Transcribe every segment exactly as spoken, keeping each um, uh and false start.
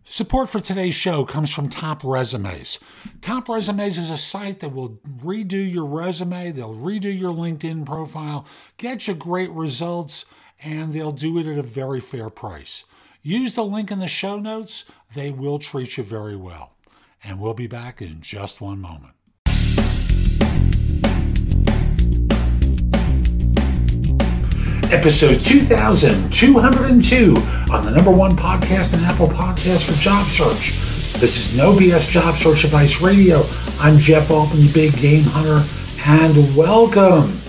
Support for today's show comes from Top Resumes. Top Resumes is a site that will redo your resume, they'll redo your LinkedIn profile, get you great results, and they'll do it at a very fair price. Use the link in the show notes. They will treat you very well. And we'll be back in just one moment. Episode two thousand two hundred two on the number one podcast and Apple Podcast for job search. This is No B S Job Search Advice Radio. I'm Jeff Altman, Big Game Hunter, and welcome.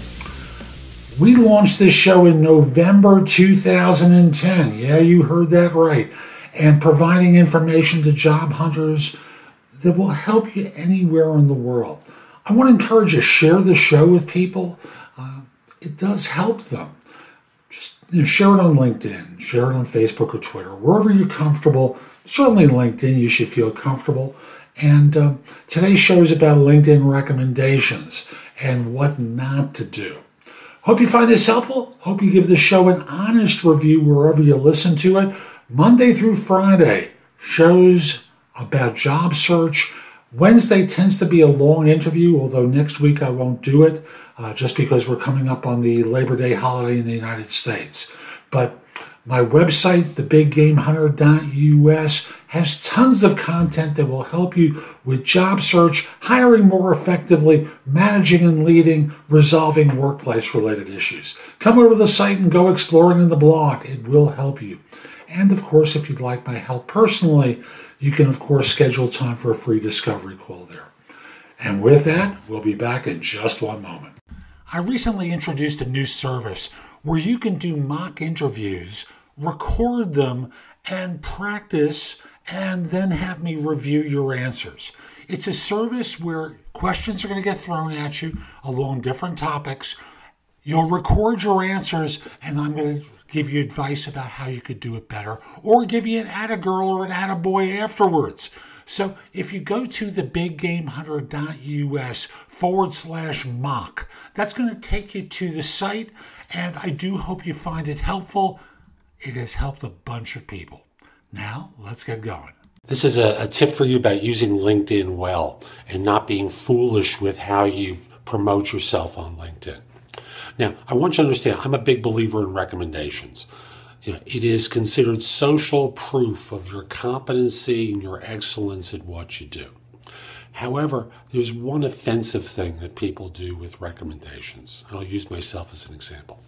We launched this show in November two thousand ten. Yeah, you heard that right. And providing information to job hunters that will help you anywhere in the world. I want to encourage you to share the show with people. Uh, it does help them. Just you know, share it on LinkedIn, share it on Facebook or Twitter, wherever you're comfortable. Certainly LinkedIn, you should feel comfortable. And um, today's show is about LinkedIn recommendations and what not to do. Hope you find this helpful. Hope you give the show an honest review wherever you listen to it. Monday through Friday, shows about job search. Wednesday tends to be a long interview, although next week I won't do it, uh, just because we're coming up on the Labor Day holiday in the United States. But my website, the big game hunter dot U S, has tons of content that will help you with job search, hiring more effectively, managing and leading, resolving workplace-related issues. Come over to the site and go exploring in the blog. It will help you. And, of course, if you'd like my help personally, you can, of course, schedule time for a free discovery call there. And with that, we'll be back in just one moment. I recently introduced a new service where you can do mock interviews, record them, and practice, and then have me review your answers. It's a service where questions are going to get thrown at you along different topics. You'll record your answers, and I'm going to give you advice about how you could do it better, or give you an atta-girl or an atta-boy afterwards. So if you go to the big game hunter dot U S forward slash mock, that's going to take you to the site, and I do hope you find it helpful. It has helped a bunch of people. Now, let's get going. This is a, a tip for you about using LinkedIn well and not being foolish with how you promote yourself on LinkedIn. Now, I want you to understand, I'm a big believer in recommendations. You know, it is considered social proof of your competency and your excellence at what you do. However, there's one offensive thing that people do with recommendations. I'll use myself as an example.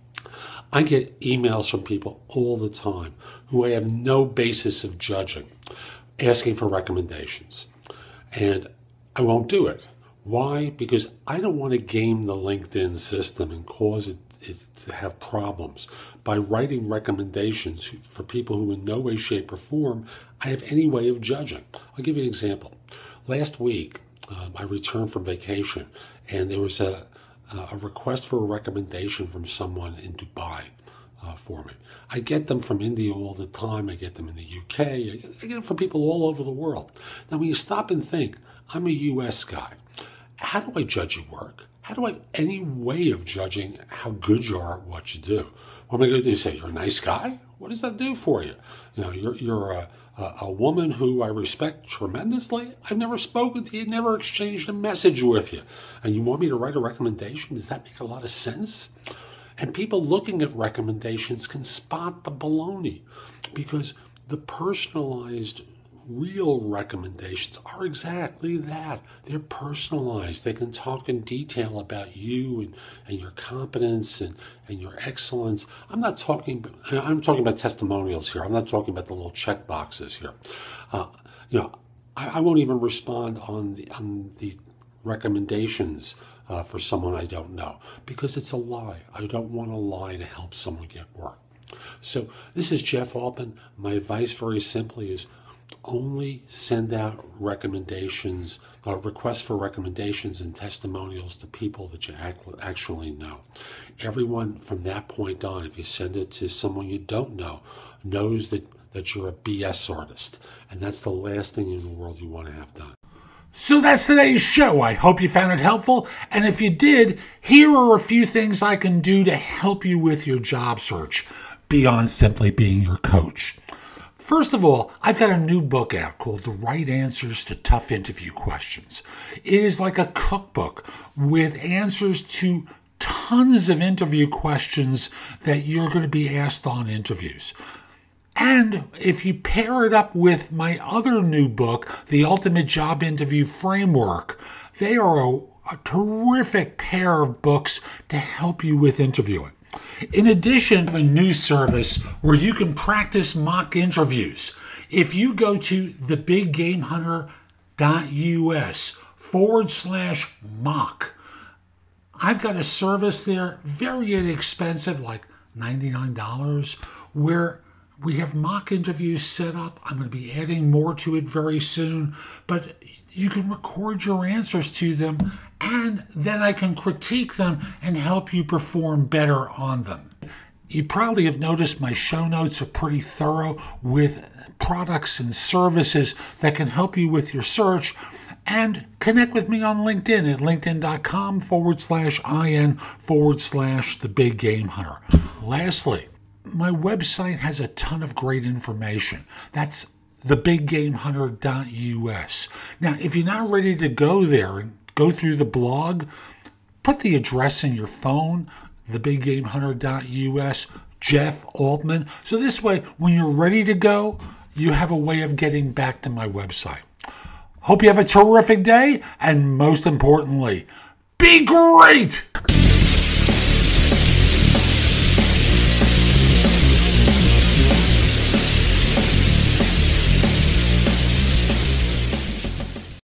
I get emails from people all the time who I have no basis of judging, asking for recommendations. And I won't do it. Why? Because I don't want to game the LinkedIn system and cause it, it to have problems by writing recommendations for people who in no way, shape, or form I have any way of judging. I'll give you an example. Last week, um, I returned from vacation, and there was a, a request for a recommendation from someone in Dubai uh, for me. I get them from India all the time. I get them in the U K. I get, I get them from people all over the world. Now, when you stop and think, I'm a U S guy. How do I judge your work? How do I have any way of judging how good you are at what you do? What am I going to do? Say, you're a nice guy? What does that do for you? You know, you're, you're a, a, a woman who I respect tremendously. I've never spoken to you, never exchanged a message with you. And you want me to write a recommendation? Does that make a lot of sense? And people looking at recommendations can spot the baloney because the personalized real recommendations are exactly that. They're personalized. They can talk in detail about you and, and your competence and, and your excellence. I'm not talking, I'm talking about testimonials here. I'm not talking about the little check boxes here. Uh, you know, I, I won't even respond on the, on the recommendations uh, for someone I don't know because it's a lie. I don't want to lie to help someone get work. So this is Jeff Altman. My advice very simply is only send out recommendations, uh, requests for recommendations and testimonials to people that you actually know. Everyone from that point on, if you send it to someone you don't know, knows that, that you're a B S artist. And that's the last thing in the world you want to have done. So that's today's show. I hope you found it helpful. And if you did, here are a few things I can do to help you with your job search beyond simply being your coach. First of all, I've got a new book out called The Right Answers to Tough Interview Questions. It is like a cookbook with answers to tons of interview questions that you're going to be asked on interviews. And if you pair it up with my other new book, The Ultimate Job Interview Framework, they are a, a terrific pair of books to help you with interviewing. In addition, I have a new service where you can practice mock interviews. If you go to thebiggamehunter.us forward slash mock, I've got a service there, very inexpensive, like ninety-nine dollars, where we have mock interviews set up. I'm going to be adding more to it very soon, but you can record your answers to them, and then I can critique them and help you perform better on them. You probably have noticed my show notes are pretty thorough with products and services that can help you with your search. And connect with me on LinkedIn at linkedin.com forward slash in forward slash the big game hunter. Lastly, my website has a ton of great information. That's the big game hunter dot U S. Now, if you're not ready to go there and go through the blog, put the address in your phone, the big game hunter dot U S, Jeff Altman. So this way, when you're ready to go, you have a way of getting back to my website. Hope you have a terrific day, and most importantly, be great!